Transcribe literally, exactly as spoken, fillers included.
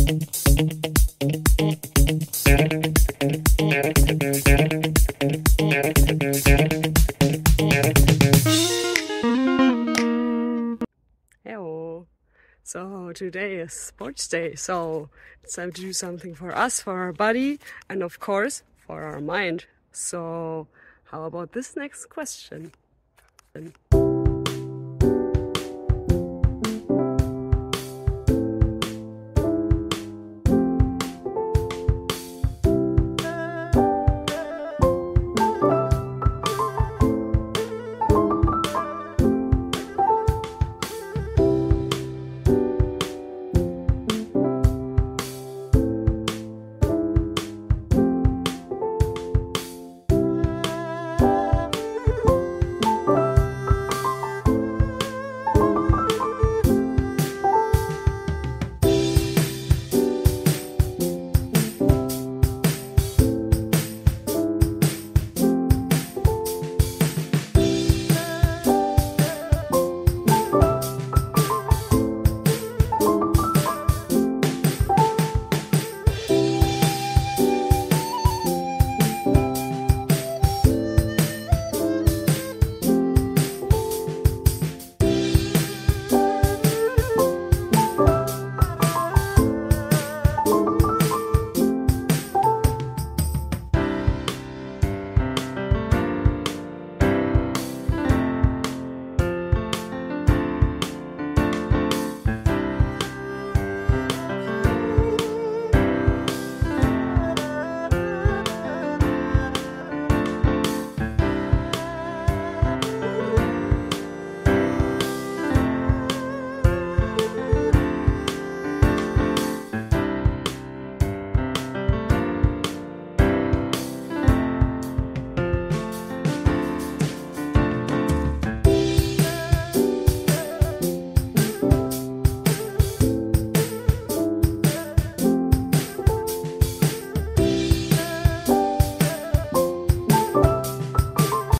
Hello. So today is sports day, so it's time to do something for us, for our body, and of course for our mind. So how about this next question?